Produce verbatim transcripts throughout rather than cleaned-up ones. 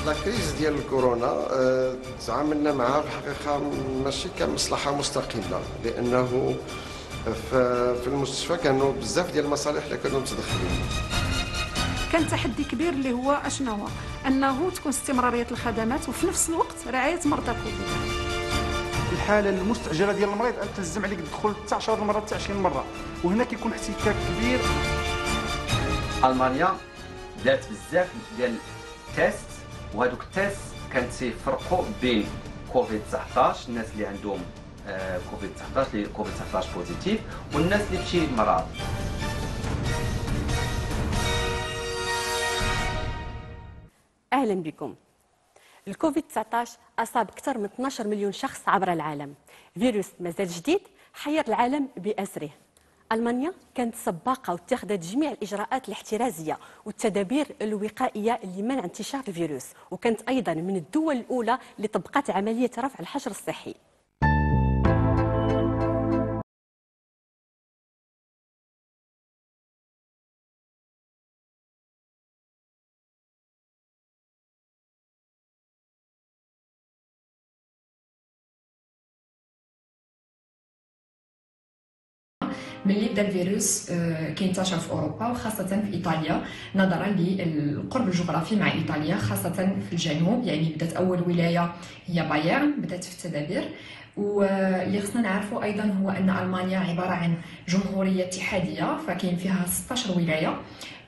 لا كريز ديال الكورونا آه، تعاملنا معها في الحقيقه ماشي كمصلحه مستقله، لانه في المستشفى كانوا بزاف ديال المصالح اللي كانوا متدخلين. كان تحدي كبير اللي هو اشنو هو انه تكون استمراريه الخدمات وفي نفس الوقت رعايه مرضى كوفيد. الحاله المستعجله ديال المريض تلزم عليك الدخول حتى عشرة مرات حتى عشرين مره، وهنا كيكون احتكاك كبير. المانيا دارت بزاف ديال التيست، وهذوك التيست كانت تيفرقوا بين كوفيد تسعطاش، الناس اللي عندهم آه كوفيد تسعطاش اللي كوفيد تسعطاش بوزيتيف، والناس اللي بشي مرض. اهلا بكم. الكوفيد تسعطاش اصاب اكثر من اثناش مليون شخص عبر العالم. فيروس مازال جديد حير العالم باسره. المانيا كانت سباقه واتخذت جميع الاجراءات الاحترازيه والتدابير الوقائيه لمنع انتشار الفيروس، وكانت ايضا من الدول الاولى اللي طبقت عمليه رفع الحجر الصحي. ملي بدا الفيروس كينتشر في اوروبا وخاصه في ايطاليا، نظرا للقرب الجغرافي مع ايطاليا خاصه في الجنوب. يعني بدات اول ولايه هي بايرن بدات في التدابير. واللي خصنا نعرفوا ايضا هو ان المانيا عباره عن جمهوريه اتحاديه، فكاين فيها ستة عشر ولايه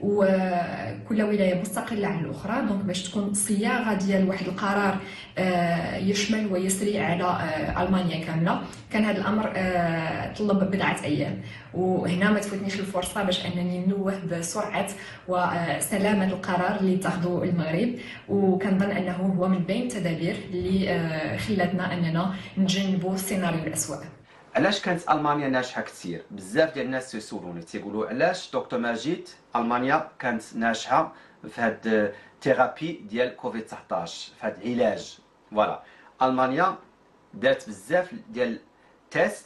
وكل ولايه مستقله عن الاخرى. دونك باش تكون صياغه ديال واحد القرار يشمل ويسري على المانيا كامله، كان هذا الامر طلب بضعه ايام. وهنا ما تفوتنيش الفرصه باش انني ننوه بسرعه وسلامه القرار اللي اتخذه المغرب، وكنظن انه هو من بين التدابير اللي خلاتنا اننا نتجنبوا السيناريو الاسوء. علاش كانت المانيا ناجحه كثير؟ بزاف ديال الناس تيسولوني تيقولوا علاش دكتور ماجد المانيا كانت ناجحه في هاد الثيرابي ديال كوفيد تسعطاش، في هاد العلاج. فوالا المانيا دارت بزاف ديال تيست،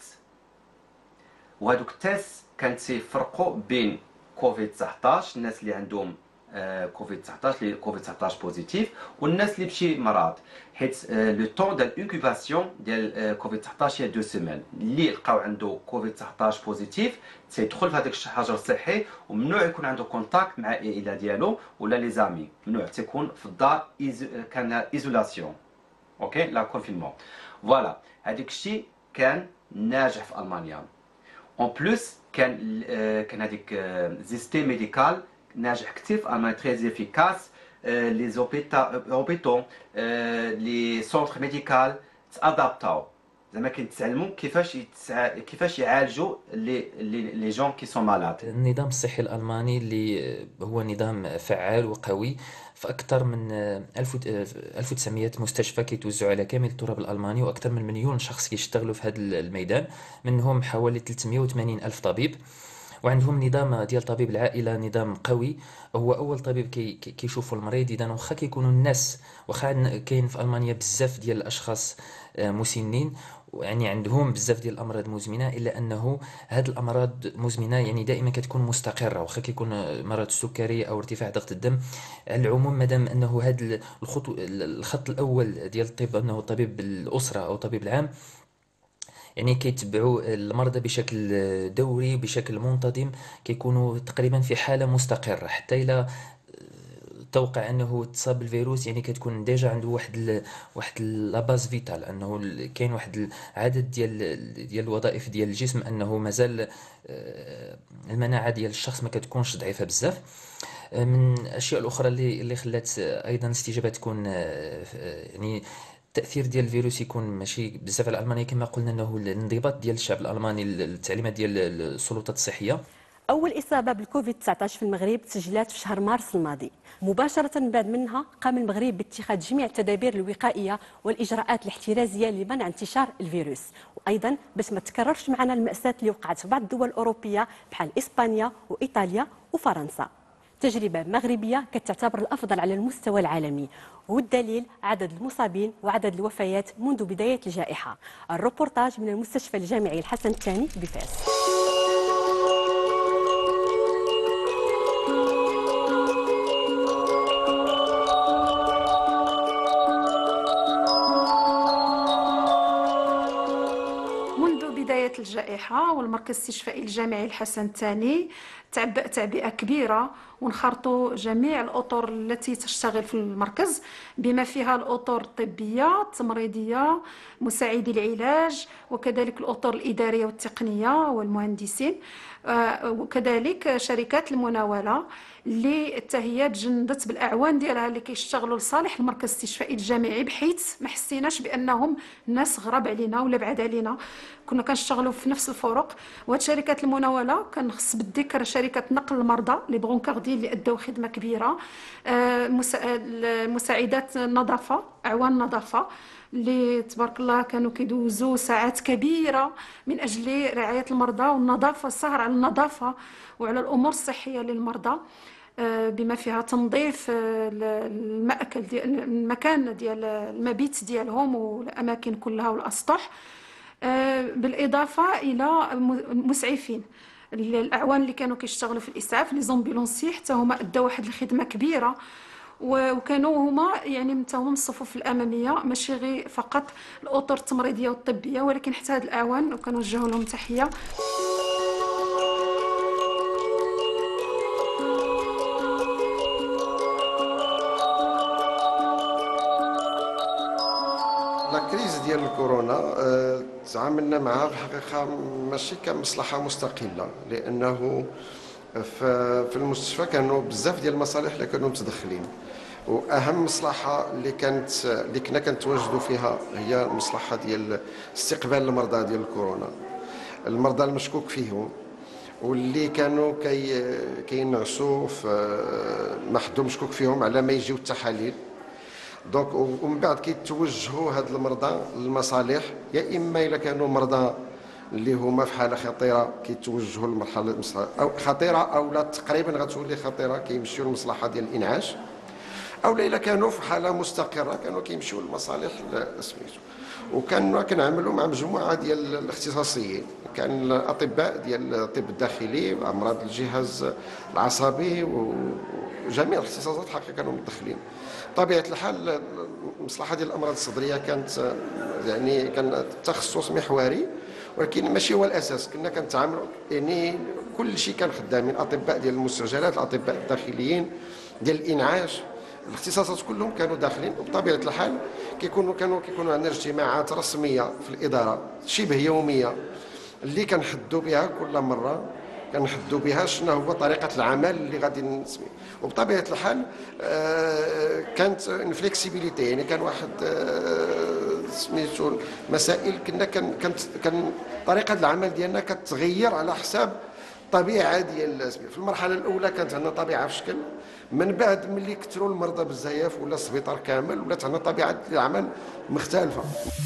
وهذوك التيست كانت تيفرقوا بين كوفيد تسعطاش، الناس اللي عندهم آه كوفيد تسعطاش اللي كوفيد تسعطاش بوزيتيف، والناس اللي بشي مرض. حيت آه لو طون ديال انكوباسيون ديال آه كوفيد تسعطاش هي دو سيمين. اللي لقاو عنده كوفيد تسعطاش بوزيتيف تيدخل في هذاك الحجر الصحي، وممنوع يكون عنده كونتاكت مع العائله ديالو ولا لي زامي، ممنوع تيكون في الدار، إيزو... كان ايزولاسيون. اوكي لا كونفينمون. فوالا هذاك الشيء كان ناجح في المانيا. اون بلوس كان آه كان هذيك آه زيستيم ميديكال ناجح كثير في المانيا، تري افيكاس. لي زوبيتو لي سونتر ميديكال تادابتاو، زعما كيتعلموا كيفاش يتسع... كيفاش يعالجوا لي لي جون كي سون مالاد. النظام الصحي الالماني اللي هو نظام فعال وقوي، في اكثر من ألف وتسعمائة مستشفى كيتوزعوا على كامل التراب الالماني، واكثر من مليون شخص كيشتغلوا في هذا الميدان، منهم حوالي ثلاثمائة وثمانين الف طبيب. وعندهم نظام ديال طبيب العائله، نظام قوي. هو اول طبيب كي كيشوفوا المريض، اذا واخا كيكونوا الناس، واخا كاين في المانيا بزاف ديال الاشخاص مسنين يعني عندهم بزاف ديال الامراض مزمنه، الا انه هاد الامراض مزمنه يعني دائما كتكون مستقره، واخا كيكون مرض السكري او ارتفاع ضغط الدم. على العموم مادام انه هاد الخطو الخط الاول ديال الطب انه طبيب الاسره او طبيب العام، يعني كيتبعوا المرضى بشكل دوري بشكل منتظم، كيكونوا تقريبا في حاله مستقره. حتى الى توقع انه تصاب بالفيروس يعني كتكون ديجا عنده واحد ال واحد لاباز فيتال، انه كاين واحد العدد ديال ديال الوظائف ديال الجسم، انه مازال المناعه ديال الشخص ما كتكونش ضعيفه بزاف. من الاشياء الاخرى اللي اللي خلات ايضا الاستجابه تكون يعني التاثير ديال الفيروس يكون ماشي بزاف على المانيا، كما قلنا انه الانضباط ديال الشعب الالماني، التعليمات ديال السلطات الصحيه. أول إصابة بالكوفيد تسعطاش في المغرب تسجلت في شهر مارس الماضي. مباشرة بعد منها قام المغرب باتخاذ جميع التدابير الوقائية والإجراءات الاحترازية لمنع انتشار الفيروس، وأيضا باش ما تكررش معنا المأساة اللي وقعت في بعض الدول الأوروبية بحال إسبانيا وإيطاليا وفرنسا. تجربة مغربية كتعتبر الأفضل على المستوى العالمي، والدليل عدد المصابين وعدد الوفيات منذ بداية الجائحة. الروبورتاج من المستشفى الجامعي الحسن الثاني بفاس. الجائحة، والمركز الاستشفائي الجامعي الحسن الثاني تعبأ تعبئة كبيرة، ونخرطوا جميع الأطر التي تشتغل في المركز بما فيها الأطر الطبية التمريضية مساعدي العلاج، وكذلك الأطر الإدارية والتقنية والمهندسين، وكذلك شركات المناولة اللي حتى هي تجندت بالاعوان ديالها اللي كيشتغلوا لصالح المركز الاستشفائي الجامعي، بحيث ما حسيناش بانهم ناس غراب علينا ولا بعاد علينا، كنا كنشتغلوا في نفس الفرق. وهاد شركات المناوله كنخص بالذكر شركه نقل المرضى لي برونكاردي اللي ادوا خدمه كبيره، مساعدات النظافه اعوان النظافه اللي تبارك الله كانوا كيدوزوا ساعات كبيره من اجل رعايه المرضى والنظافه، السهر على النظافه وعلى الامور الصحيه للمرضى، بما فيها تنظيف المأكل ديال المكان ديال المبيت ديالهم والاماكن كلها والاسطح، بالاضافه الى المسعفين الاعوان اللي كانوا كيشتغلوا في الاسعاف لي زومبيلونسي، حتى هما ادوا واحد الخدمه كبيره، وكانوا هما يعني حتى هما الصفوف الاماميه، ماشي غير فقط الاطر التمريضيه والطبيه، ولكن حتى هاد الاعوان وكنوجهوا لهم تحيه. الكريز ديال الكورونا أه تعاملنا معها في الحقيقه ماشي كمصلحه مستقله، لانه في المستشفى كانوا بزاف ديال المصالح اللي كانوا متدخلين، واهم مصلحه اللي كانت اللي كنا كنتواجدوا فيها هي المصلحه ديال استقبال المرضى ديال الكورونا، المرضى المشكوك فيهم واللي كانوا كي كينعسوا في محدو مشكوك فيهم على ما يجيو التحاليل. دونك ومن بعد كيتوجهوا هاد المرضى للمصالح، يا اما الا كانوا مرضى اللي هما في حاله خطيره كيتوجهوا للمرحله او خطيره او لا تقريبا غتولي خطيره كيمشيو للمصلحه ديال الانعاش، او الا كانوا في حاله مستقره كانوا كيمشيو للمصالح سميتو. وكنا كنعملوا مع مجموعه ديال الاختصاصيين، كان الاطباء ديال الطب الداخلي وامراض الجهاز العصبي وجميع الاختصاصات حقيقه كانوا متدخلين. طبيعه الحال المصلحه ديال الامراض الصدريه كانت يعني كان تخصص محوري، ولكن ماشي هو الاساس، كنا كنتعاملوا يعني كل شيء كان خدامين، اطباء ديال المستعجلات، الاطباء الداخليين ديال الانعاش، الاختصاصات كلهم كانوا داخلين. وبطبيعه الحال كيكونوا كانوا كيكونوا عندنا اجتماعات رسميه في الاداره شبه يوميه اللي كنحدوا بها كل مره، كنحدوا بها شنو هو طريقه العمل اللي غادي نسمي. وبطبيعه الحال آه كانت انفليكسيبيليتي، يعني كان واحد آه سميتو مسائل كنا كانت كان طريقه العمل ديالنا كتغير على حساب الطبيعه ديال. في المرحله الاولى كانت عندنا طبيعه في شكل، من بعد ملي كثروا المرضى بزاف ولا السبيطار كامل ولات عندنا طبيعه العمل مختلفه.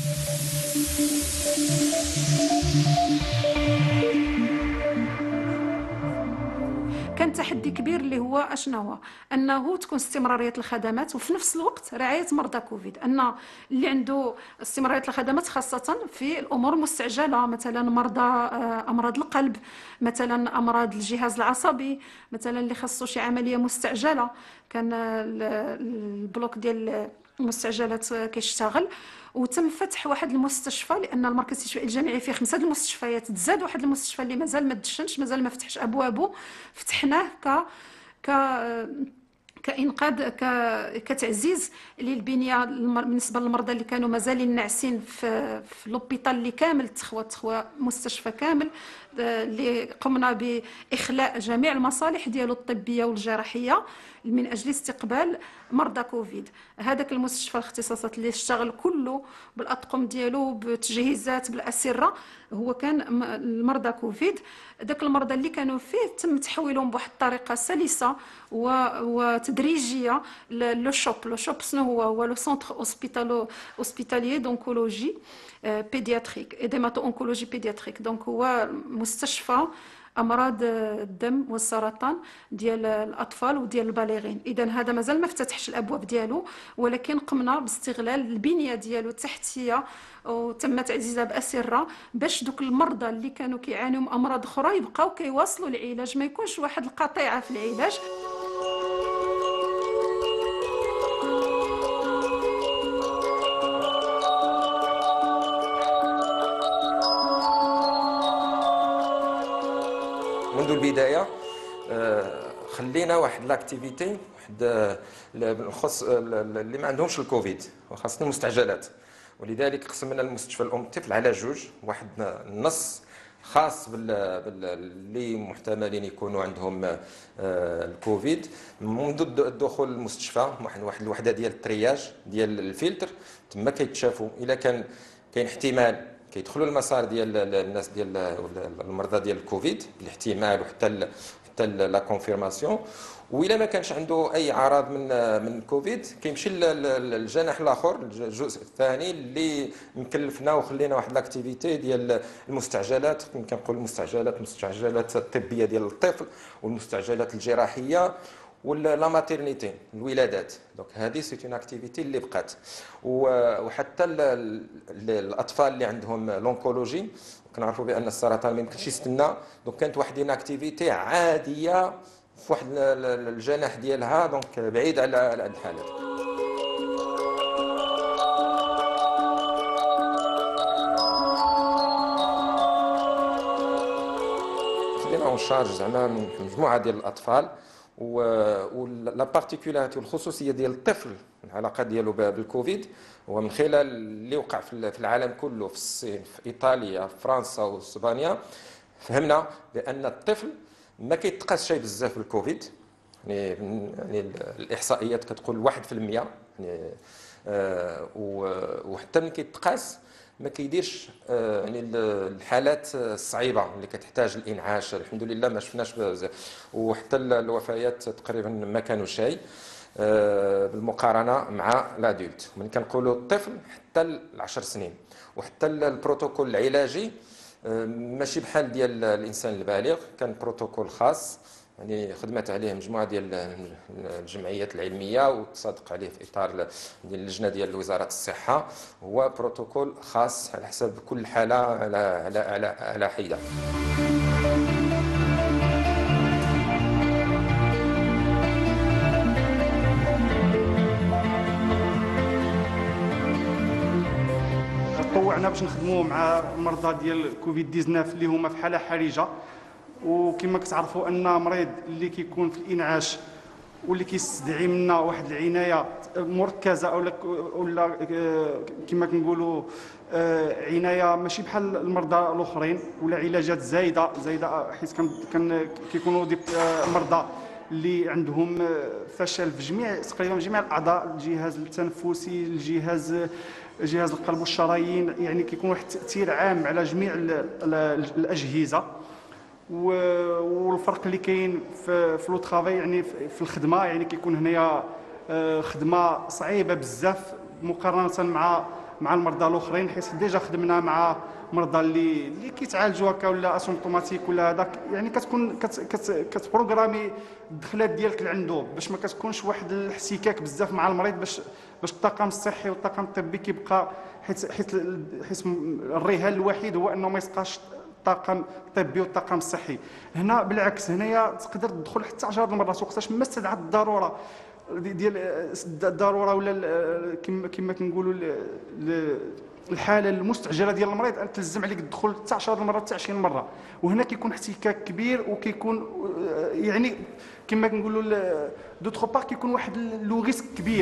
كان تحدي كبير اللي هو اشنو هو انه تكون استمراريه الخدمات وفي نفس الوقت رعايه مرضى كوفيد، ان اللي عنده استمراريه الخدمات خاصه في الامور المستعجله، مثلا مرضى امراض القلب، مثلا امراض الجهاز العصبي، مثلا اللي خاصو شي عمليه مستعجله، كان البلوك ديال المستعجلات كيشتغل. وتم فتح واحد المستشفى، لان المركز الاستشفائي الجامعي فيه خمسه المستشفيات، تزاد واحد المستشفى اللي مازال ما دشنش، مازال ما فتحش ابوابه، فتحناه ك ك كانقاذ ك... كتعزيز للبنيه بالنسبه للمرضى اللي كانوا مازالين ناعسين في في لوبيطال اللي كامل تخوى تخوى مستشفى كامل اللي قمنا باخلاء جميع المصالح ديالو الطبيه والجراحيه من اجل استقبال مرضى كوفيد. هذاك المستشفى الاختصاصات اللي اشتغل كله بالاطقم ديالو بتجهيزات بالاسره هو كان المرضى كوفيد. داك المرضى اللي كانوا فيه تم تحويلهم بواحد الطريقه سلسه وتدريجيه لو شوب. لو شوب شنو هو؟ هو لو سونتر اوسبيتالو اوسبيتاليي دونكولوجي بيدياتريك ايديماتو اونكولوجي بيدياتريك. دونك هو مستشفى امراض الدم والسرطان ديال الاطفال وديال البالغين. اذا هذا مازال ما فتحش الابواب ديالو، ولكن قمنا باستغلال البنيه ديالو التحتيه وتم تعزيزها باسره باش دوك المرضى اللي كانوا كيعانيوا من امراض اخرى يبقاو كيواصلوا العلاج، ما يكونش واحد القطيعه في العلاج. منذ البدايه خلينا واحد لاكتيفيتي واحد نخص اللي ما عندهمش الكوفيد وخاصه المستعجلات، ولذلك قسمنا المستشفى الام الطفل على جوج، واحد النص خاص باللي محتملين يكونوا عندهم الكوفيد منذ الدخول للمستشفى، واحد الوحده ديال الترياج ديال الفلتر تما كيتشافوا الا كان كاين احتمال كيدخلوا المسار ديال الناس ديال المرضى ديال الكوفيد بالاحتمال وحتى حتى لا كونفيرماسيون، والا ما كانش عنده اي اعراض من من الكوفيد كيمشي للجناح الاخر الجزء الثاني اللي مكلفنا وخلينا واحد لاكتيفيتي ديال المستعجلات، كنقول المستعجلات المستعجلات الطبيه ديال الطفل والمستعجلات الجراحيه ولا ماتيرنيتي الولادات. دونك هذه سيت اون اكتيفيتي اللي بقات، وحتى الاطفال اللي عندهم لونكولوجي كنعرفوا بان السرطان ما يمكنش يستنى، دونك كانت واحد اون اكتيفيتي عاديه في واحد الجناح ديالها دونك بعيد على الحالات. خدينا اون شارج زعما من مجموعه ديال الاطفال، ولا بارتيكولاريتي والخصوصيه ديال الطفل العلاقه ديالو بالكوفيد هو من خلال اللي وقع في العالم كله، في الصين في ايطاليا في فرنسا واسبانيا، فهمنا بان الطفل ما كيتقاس شيء بزاف بالكوفيد، يعني يعني الاحصائيات كتقول واحد في المية، يعني آه وحتى ملي كيتقاس ما كيديرش آه يعني الحالات الصعيبه اللي كتحتاج الانعاش، الحمد لله ما شفناش بزاف، وحتى الوفيات تقريبا ما كانوا شيء آه بالمقارنه مع الادولت. من كنقولوا الطفل حتى العشر سنين، وحتى البروتوكول العلاجي آه ماشي بحال ديال الانسان البالغ، كان بروتوكول خاص يعني خدمت عليه مجموعه ديال الجمعيات العلميه وتصادق عليه في اطار ديال اللجنه ديال وزاره الصحه، هو بروتوكول خاص على حسب كل حاله على على على على حده. طوعنا باش نخدموا مع المرضى ديال كوفيد تسعطاش اللي هما في حاله حرجه، وكما كتعرفوا ان مريض اللي كيكون في الانعاش واللي كيستدعي منا واحد العنايه مركزه او ولا كما كنقولوا عنايه ماشي بحال المرضى الاخرين ولا علاجات زايده زايده، حيت كان كيكونوا مرضى اللي عندهم فشل في جميع تقريبا جميع الاعضاء، الجهاز التنفسي، الجهاز جهاز القلب والشرايين، يعني كيكون واحد التاثير عام على جميع الاجهزه. والفرق اللي كاين في في لو طرافاي يعني في الخدمه، يعني كيكون هنايا خدمه صعيبه بزاف مقارنه مع مع المرضى الاخرين، حيت ديجا خدمنا مع مرضى اللي اللي كيتعالجوا هكا ولا اسيمبتوماتيك ولا هذاك، يعني كتكون كتبروغرامي الدخلات ديالك لعندو باش ما كتكونش واحد الاحتكاك بزاف مع المريض، باش باش الطاقم الصحي والطاقم الطبي كيبقى، حيت حيت حيت الرهان الوحيد هو انه ما يسقاش الطاقم الطبي والطاقم الصحي. هنا بالعكس، هنايا تقدر تدخل حتى عشرة المرات وقتاش ما استدعت الضروره ديال الضروره ولا كما كما كنقولوا الحاله المستعجله ديال المريض تلزم عليك الدخول حتى عشرة المرات حتى عشرين مره، وهنا كيكون احتكاك كبير وكيكون يعني كما كنقولوا دوطخ بار كيكون واحد لو ريسك كبير.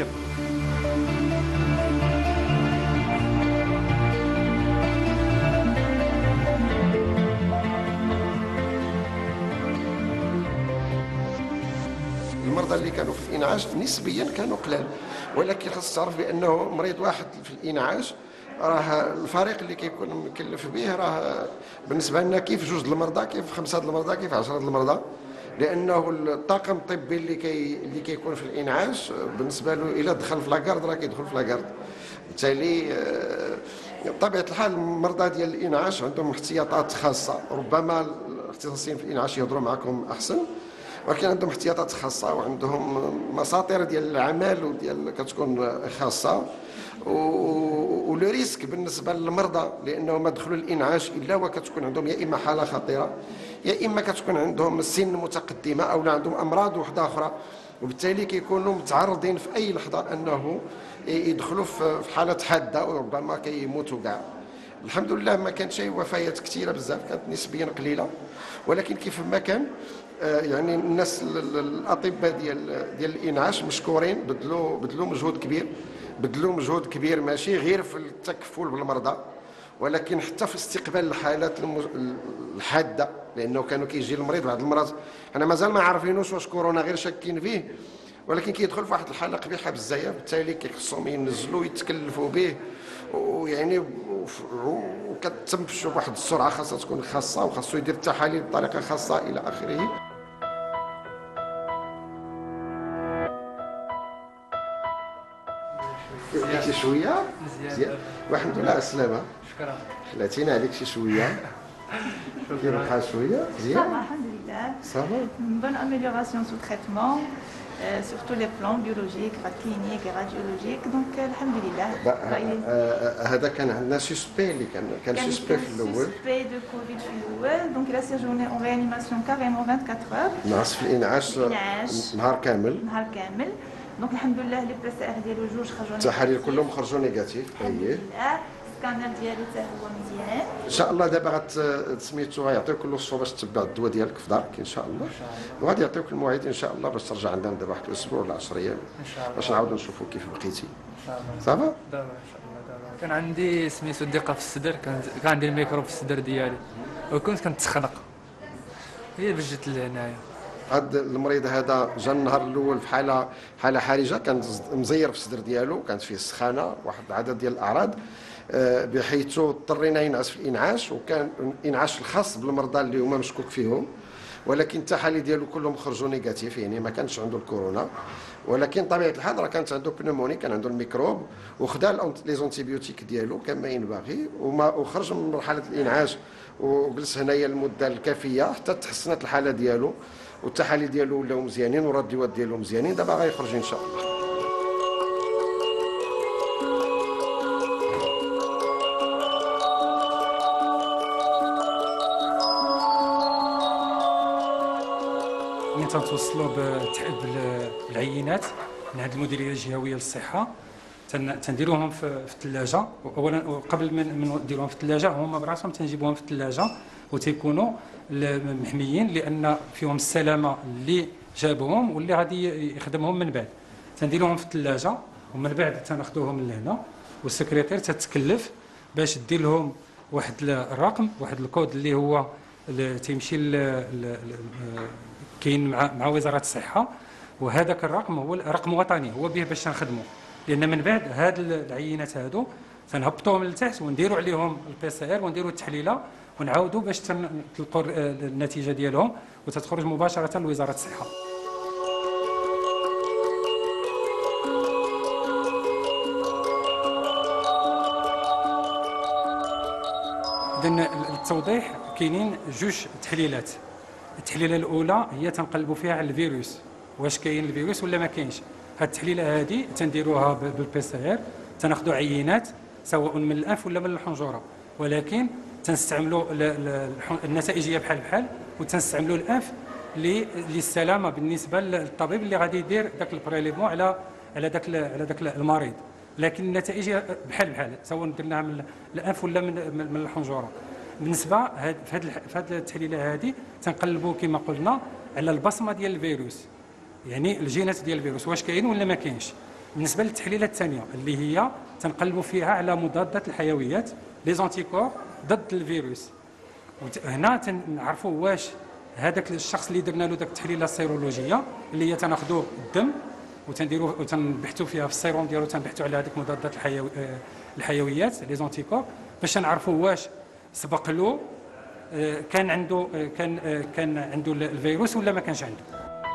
المرضى اللي كانوا في الانعاش نسبيا كانوا قلال، ولكن خاص تعرف بانه مريض واحد في الانعاش راه الفريق اللي كيكون مكلف به راه بالنسبه لنا كيف جوج المرضى، كيف خمسه المرضى، كيف عشرة المرضى، لانه الطاقم الطبي اللي كي اللي كيكون في الانعاش بالنسبه له الا دخل في لاكارد راه كيدخل في لاكارد. بالتالي بطبيعه الحال المرضى ديال الانعاش عندهم احتياطات خاصه، ربما الاختصاصيين في الانعاش يهضروا معكم احسن، ولكن عندهم احتياطات خاصه وعندهم مساطر ديال العمل وديال كتكون خاصه، ولو ريسك بالنسبه للمرضى لانه ما دخلوا الانعاش الا وكتكون عندهم يا اما حاله خطيره يا اما كتكون عندهم سن متقدمه او عندهم امراض وحده اخرى، وبالتالي كيكونوا متعرضين في اي لحظه انه يدخلوا في حاله حاده وربما كيموتوا كاع. الحمد لله ما كانت شي وفيات كثيره بزاف، كانت نسبيا قليله، ولكن كيف ما كان يعني الناس الاطباء ديال ديال الانعاش مشكورين، بذلوا بذلوا مجهود كبير، بذلوا مجهود كبير ماشي غير في التكفل بالمرضى ولكن حتى في استقبال الحالات الحاده، لانه كانوا كيجي المريض بعض المرات انا مازال ما عارفينوش واش كورونا غير شاكين فيه، ولكن كيدخل في واحد الحاله قبيحه بزاف، بالتالي كيخصهم ينزلوا يتكلفوا به ويعني وكتمشوا بواحد السرعه خاصها تكون خاصه، وخاصو يدير التحاليل بطريقه خاصه الى اخره. شي شويه مزيان والحمد لله على السلامه. شكرا. خلاتينا عليك شي شويه. كيف بحال شويه مزيان؟ الحمد لله. صافا. Une bonne amélioration sous traitement, euh, sur tous les plans biologiques, cliniques et radiologiques. Donc الحمد لله. هذا كان عندنا سوسبي اللي كان كان سوسبي في الاول. سوسبي دو كوفيد في الاول، دونك لا سيجورني اون ريانيماسيون كاريمون أربعة وعشرين heures. ناقص في الانعاش نهار كامل. نهار كامل. دونك الحمد لله لي بي سي ار ديالو جوج خرجوا التحاليل كلهم خرجوا نيجاتيف. الحمد لله. السكانر ديالو حتى هو مزيان. ان شاء الله دابا غت سميتو غيعطيوك كل الصوب باش تتبع الدواء ديالك في دارك ان شاء الله، وغادي يعطيوك المواعيد ان شاء الله باش ترجع عندنا دابا واحد الاسبوع ولا عشرة ايام ان شاء الله باش نعاودوا نشوفوا كيف بقيتي. ان شاء الله. صافا؟ دابا ان شاء الله دابا كان عندي سميتو ضيقه في الصدر، كان كان عندي الميكروب في الصدر ديالي وكنت كنتخنق، هي باش جيت لهنايا. هذا المريض هذا جا النهار الاول في حاله حاله حرجه، كان مزير في الصدر ديالو، كانت فيه السخانه واحد العدد ديال الاعراض بحيث اضطرينا ينعس في الانعاش، وكان الانعاش الخاص بالمرضى اللي هما مشكوك فيهم، ولكن التحاليل ديالو كلهم خرجوا نيجاتيف، يعني ما كانش عنده الكورونا، ولكن طبيعه الحال راه كانت عنده بنوموني، كان عنده الميكروب وخدا لي زونتيبيوتيك ديالو كما ينبغي وما وخرج من مرحله الانعاش وجلس هنايا المده الكافيه حتى تحسنت الحاله ديالو والتحاليل ديالو ولاو مزيانين والرديوات ديالو مزيانين، دابا غيخرج ان شاء الله. ملي تنتوصلوا بالعينات من عند المديريه الجهويه للصحه تنديروهم في الثلاجه، اولا قبل من نديروهم في الثلاجه هما براسهم تنجيبوهم في الثلاجه وتيكونوا محميين لان فيهم السلامه اللي جابوهم واللي غادي يخدمهم من بعد. تنديروهم في الثلاجه ومن بعد تناخذوهم لهنا والسكرتير تتكلف باش دير لهم واحد الرقم، واحد الكود اللي هو تيمشي كاين مع مع وزاره الصحه، وهذاك الرقم هو رقم وطني هو به باش نخدموا، لان من بعد هاد العينات هادو تنهبطوهم لتحت ونديروا عليهم البي سي ار ونديروا التحليله ونعاودوا باش تلقوا النتيجه ديالهم وتتخرج مباشره لوزاره الصحه. اذا التوضيح كاينين جوج تحليلات. التحليله الاولى هي تنقلبوا فيها على الفيروس، واش كاين الفيروس ولا ما كاينش. هاد التحليله هذه تنديروها بالبي سي ار، تناخذوا عينات سواء من الانف ولا من الحنجره، ولكن تنستعملوا النتائج هي بحال بحال وتنستعملوا الانف للسلامه بالنسبه للطبيب اللي غادي يدير داك البريليفمون على على داك على داك المريض، لكن النتائج بحال بحال سواء درناها من الانف ولا من من الحنجره. بالنسبه في هذه التحليله هذه تنقلبوا كما قلنا على البصمه ديال الفيروس، يعني الجينات ديال الفيروس واش كاين ولا ما كاينش. بالنسبه للتحليله الثانيه اللي هي تنقلبوا فيها على مضادات الحيويات لي زونتيكور ضد الفيروس، هنا تنعرفوا واش هذاك الشخص اللي درنا له داك التحليله السيرولوجيه اللي هي تناخذوا الدم وتنديروا وتنبحثوا فيها في السيروم ديالو، تنبحثوا على هذيك مضادات الحيوي الحيويات لي زونتيكور باش نعرفوا واش سبق له كان عنده كان كان عنده الفيروس ولا ما كانش عنده.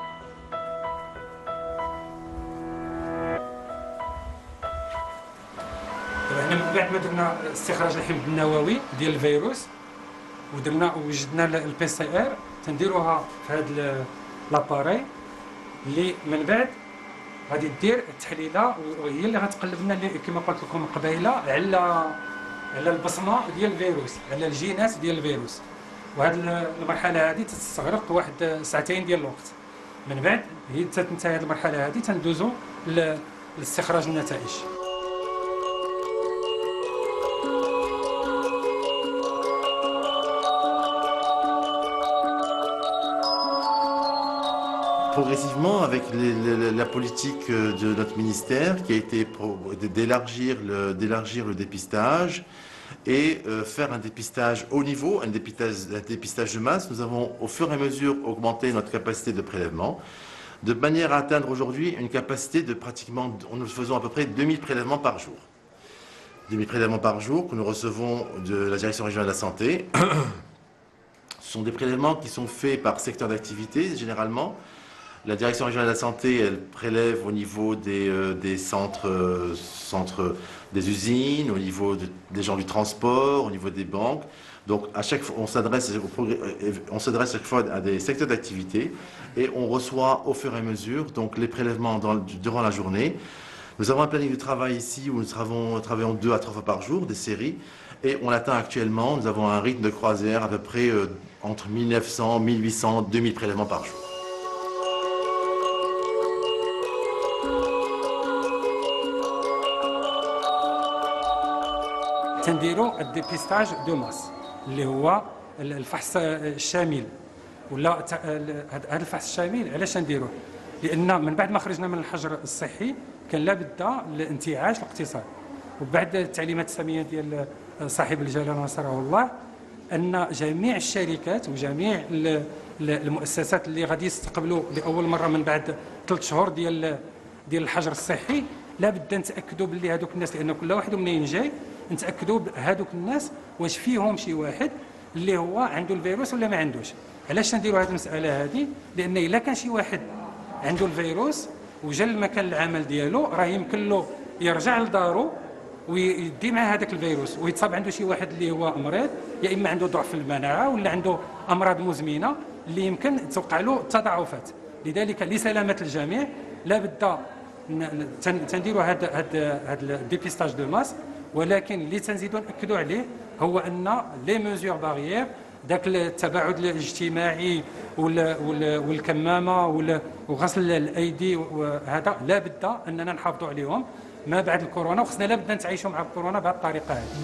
هنا من بعد ما درنا استخراج الحمض النووي ديال الفيروس ودرنا وجدنا البي سي ار تنديروها في هذا لاباري اللي من بعد غادي دير التحليله وهي اللي غتقلب لنا كما قلت لكم قبيله على على البصمه ديال الفيروس، على الجينات ديال الفيروس. وهذه المرحله هذه تستغرق واحد ساعتين ديال الوقت. من بعد هي تنتهي هذه المرحله هذه تندوزو لاستخراج النتائج. progressivement, avec les, les, la politique de notre ministère qui a été d'élargir le, d'élargir le dépistage et euh, faire un dépistage haut niveau, un dépistage, un dépistage de masse, nous avons au fur et à mesure augmenté notre capacité de prélèvement, de manière à atteindre aujourd'hui une capacité de pratiquement, nous faisons à peu près deux mille prélèvements par jour. deux mille prélèvements par jour que nous recevons de la Direction régionale de la santé. Ce sont des prélèvements qui sont faits par secteur d'activité, généralement. La Direction régionale de la santé, elle prélève au niveau des, euh, des centres, euh, centres, des usines, au niveau de, des gens du transport, au niveau des banques. Donc, à chaque fois, on s'adresse, on s'adresse chaque fois à des secteurs d'activité et on reçoit au fur et à mesure donc les prélèvements dans, durant la journée. Nous avons un planning de travail ici où nous travaillons, travaillons deux à trois fois par jour, des séries, et on atteint actuellement, nous avons un rythme de croisière à peu près euh, entre mille neuf cents, mille huit cents, deux mille prélèvements par jour. تنديروا الديبيستاج دو ماس اللي هو الفحص الشامل ولا هذا الفحص الشامل. علاش نديروه؟ لان من بعد ما خرجنا من الحجر الصحي كان لابد الانتعاش الاقتصادي، وبعد التعليمات الساميه ديال صاحب الجلاله نصره الله ان جميع الشركات وجميع المؤسسات اللي غادي يستقبلوا لاول مره من بعد ثلاث شهور ديال ديال الحجر الصحي لابد نتاكدوا باللي هذوك الناس، لان كل واحد منين جاي نتاكدوا هذوك الناس واش فيهم شي واحد اللي هو عنده الفيروس ولا ما عندوش. علاش نديروا هذه المساله هذه؟ لان الا كان شي واحد عنده الفيروس وجا المكان العمل ديالو راه يمكن له يرجع لدارو ويدي مع هذاك الفيروس ويتصاب عنده شي واحد اللي هو مريض، يا اما عنده ضعف المناعه ولا عنده امراض مزمنه اللي يمكن توقع له التضاعفات. لذلك لسلامه الجميع لابد تنديروا هذا هذا هذا الديبيستاج دو ماس، ولكن اللي تنزيدوا ناكدوا عليه هو ان لي ميزور باريير، ذاك التباعد الاجتماعي والكمامه وغسل الايدي وهذا لابد اننا نحافظوا عليهم ما بعد الكورونا، وخصنا لابد نتعايشوا مع الكورونا بهذه الطريقه هذه.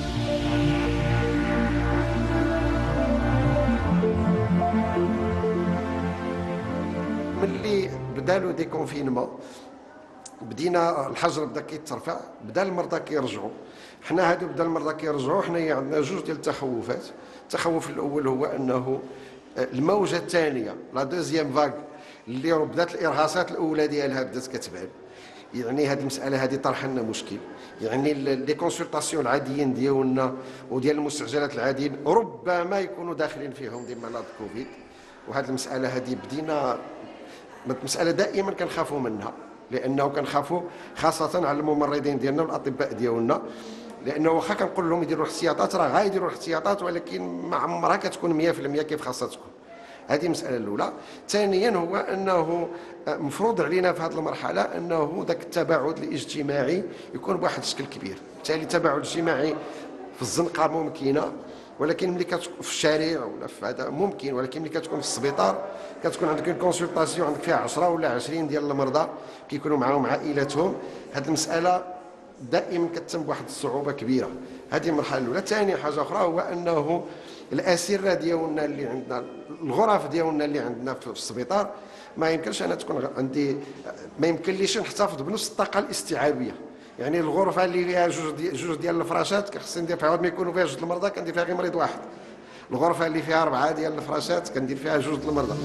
ملي بدا لو ديكونفينمون بدينا الحجر بدا كيترفع، بدا المرضى كيرجعوا. حنا هادو بدا المرضى كيرجعوا، حنايا عندنا جوج ديال التخوفات. التخوف الاول هو انه الموجه الثانيه لا دوزيام فاغ اللي بدات الارهاصات الاولى ديالها بدات كتبان، يعني هذه المساله هذه طرح لنا مشكل. يعني لي كونسلطاسيون العاديين ديالنا وديال المستعجلات العاديين ربما يكونوا داخلين فيهم دي مرض كوفيد، وهذه المساله هذه بدينا مساله دائما كنخافوا منها، لانه كنخافوا خاصه على الممرضين ديالنا والاطباء ديالنا، لانه واخا كنقول لهم يديروا الاحتياطات راه غايديروا الاحتياطات ولكن ما عمرها كتكون مية في المية كيف خاصها تكون. هذه المساله الاولى. ثانيا هو انه مفروض علينا في هذه المرحله انه ذاك التباعد الاجتماعي يكون بواحد الشكل كبير. بالتالي التباعد الاجتماعي في الزنقه ممكنه، ولكن ملي كتكون في الشارع ولا في هذا ممكن، ولكن ملي كتكون في السبيطار كتكون عندك اون كونسلطاسيون عندك فيها عشرة ولا عشرين ديال المرضى كيكونوا معاهم عائلاتهم، هذه المساله دائما كتتم بواحد الصعوبه كبيره. هذه المرحله الاولى. ثاني حاجه اخرى هو انه الاسره ديالنا اللي عندنا، الغرف ديالنا اللي عندنا في السبيطار ما يمكنش انا تكون عندي، ما يمكنليش نحتفظ بنفس الطاقه الاستيعابيه. يعني الغرفه اللي فيها جوج ديال جوج ديال الفراشات خصني ندير فيها، ما يكونوا فيها جوج المرضى كندير فيها غير مريض واحد. الغرفه اللي فيها اربعه ديال الفراشات كندير فيها جوج ديال المرضى.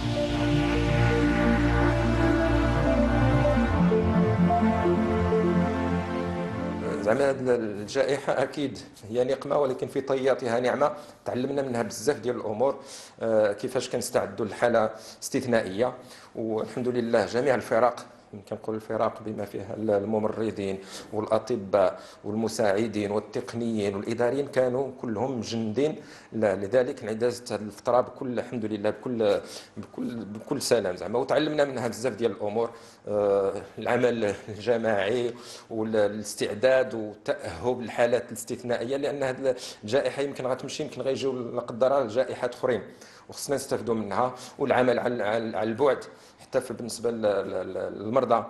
زعما هذه الجائحه اكيد هي نقمه، ولكن في طياتها نعمه. تعلمنا منها بزاف ديال الامور، كيفاش كنستعدوا لحاله استثنائيه، والحمد لله جميع الفرق، يمكن نقول الفرق بما فيها الممرضين والاطباء والمساعدين والتقنيين والاداريين كانوا كلهم مجندين لذلك انعداز هذه الفتره بكل الحمد لله بكل بكل بكل سلام زعما. وتعلمنا منها بزاف ديال الامور، العمل الجماعي والاستعداد والتاهب للحالات الاستثنائيه، لان هذه الجائحه يمكن غتمشي، يمكن غيجيو لا قدر الله جائحات اخرين وخصنا نستافدوا منها. والعمل على البعد حتى بالنسبه للمرضى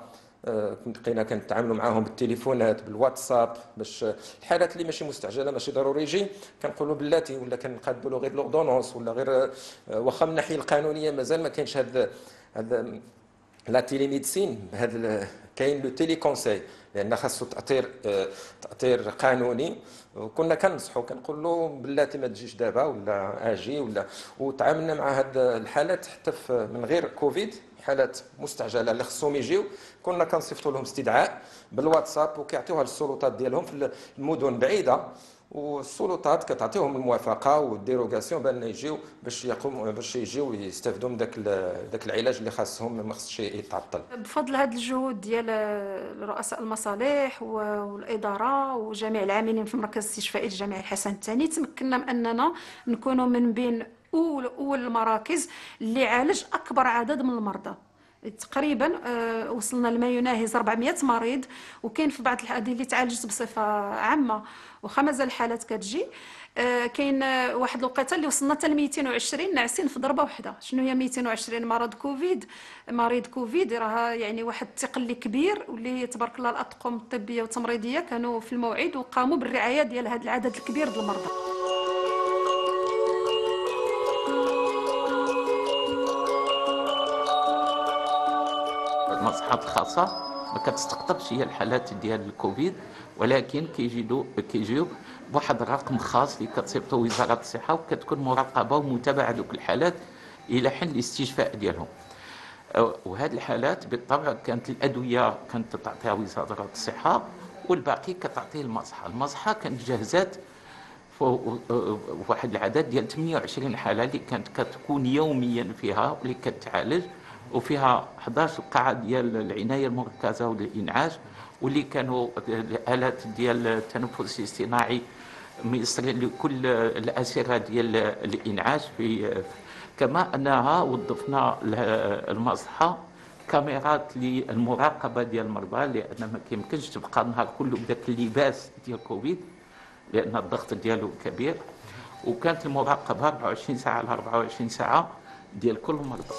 بقينا كنتعاملوا معاهم بالتليفونات بالواتساب باش الحالات اللي ماشي مستعجله ماشي ضروري يجي كنقولوا بلاتي ولا كنقادوا له غير لوردونونس ولا غير واخا من الناحيه القانونيه مازال ما كاينش هذا هذا لا تيليميدسين هذا كاين لو تيلي كونساي لان خاصو تاثير تاثير قانوني وكنا كنصحوا كنقول له بلاتي ما تجيش دابا ولا اجي ولا وتعاملنا مع هاد الحالات حتى من غير كوفيد حالات مستعجله اللي خصهم يجيو كنا كنصيفطوا لهم استدعاء بالواتساب وكيعطيوها للسلطات ديالهم في المدن بعيده والسلطات كتعطيهم الموافقه والديروغاسيون بان يجيو باش يقوموا باش يجيو ويستافدوا من داك داك العلاج اللي خاصهم ما خصش يتعطل. بفضل هذه الجهود ديال رؤساء المصالح والاداره وجميع العاملين في المركز الاستشفائي الجامعي الحسن الثاني تمكنا من اننا نكونوا من بين اول اول المراكز اللي عالج اكبر عدد من المرضى. تقريبا وصلنا لما يناهز أربعمائة مريض وكاين في بعض الحالات اللي تعالجت بصفه عامه وخا مازال الحالات كتجي. كاين واحد الوقيته اللي وصلنا حتى ل مئتين وعشرين ناعسين في ضربه واحده. شنو هي مئتين وعشرين مرض كوفيد؟ مريض كوفيد راه يعني واحد الثقل كبير واللي تبارك الله الاطقم الطبيه والتمريضيه كانوا في الموعد وقاموا بالرعايه ديال هذا العدد الكبير ديال المرضى. المصحات الخاصه ما كتستقطبش هي الحالات ديال الكوفيد ولكن كيجيو كيجيو بواحد الرقم خاص اللي كتصيفطو وزاره الصحه وكتكون مراقبه ومتابعه دوك الحالات الى حين الاستشفاء ديالهم. وهذه الحالات بالطبع كانت الادويه كانت تعطيها وزاره الصحه والباقي كتعطيه المصحه. المصحه كانت جهزات واحد العدد ديال ثمانية وعشرين حاله اللي كانت كتكون يوميا فيها واللي كتعالج وفيها أحد عشر قاعه ديال العنايه المركزه والانعاش واللي كانوا الالات ديال التنفس الاصطناعي ميسرين لكل الاسره ديال الانعاش. في كما انها وظفنا المصحه كاميرات للمراقبه ديال المرضى لان ما كيمكنش تبقى النهار كله بداك اللباس ديال كوفيد لان الضغط ديالو كبير وكانت المراقبه أربعة وعشرين ساعه على أربعة وعشرين ساعه ديال كل مرضى.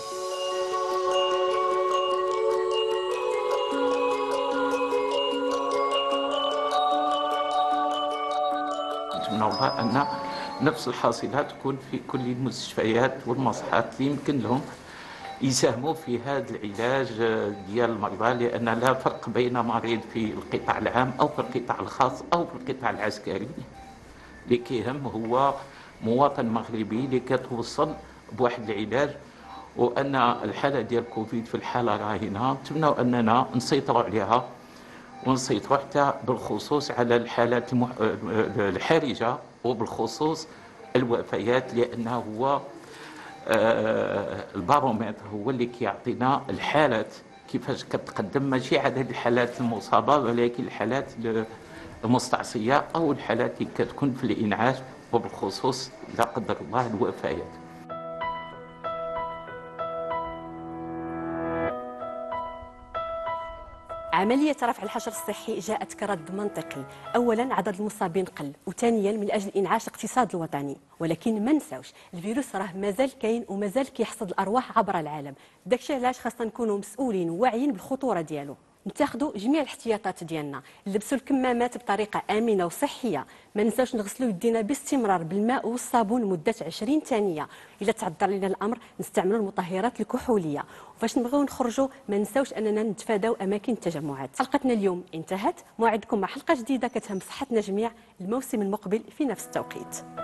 نتمنى والله ان نفس الحاصله تكون في كل المستشفيات والمصحات اللي يمكن لهم يساهموا في هذا العلاج ديال المرضى لان لا فرق بين مريض في القطاع العام او في القطاع الخاص او في القطاع العسكري. اللي كيهم هو مواطن مغربي اللي كتوصل بواحد العلاج وان الحاله ديال كوفيد في الحاله راهنه. نتمنوا اننا نسيطروا عليها ونسيطروا حتى بالخصوص على الحالات المح... الحرجه وبالخصوص الوفيات لانه هو آه البارومتر هو اللي كيعطينا الحالات كيفاش كتقدم ماشي عدد الحالات المصابه ولكن الحالات المستعصيه او الحالات اللي كتكون في الانعاش وبالخصوص لا قدر الله الوفيات. عملية رفع الحجر الصحي جاءت كرد منطقي. أولا عدد المصابين قل وثانيا من أجل إنعاش الاقتصاد الوطني ولكن ما نساوش الفيروس راه مازال كاين ومازال كيحصد الأرواح عبر العالم. داكشي علاش خاصنا نكونوا مسؤولين وواعيين بالخطورة ديالو. نتاخذوا جميع الاحتياطات ديالنا نلبسوا الكمامات بطريقه امنه وصحيه ما ننساوش نغسلوا يدينا باستمرار بالماء والصابون لمده عشرين ثانيه الا تعذر لنا الامر نستعملوا المطهرات الكحوليه وفاش نبغيو نخرجوا ما ننساوش اننا نتفاداو اماكن التجمعات. حلقتنا اليوم انتهت. موعدكم مع حلقه جديده كتهم صحتنا جميع الموسم المقبل في نفس التوقيت.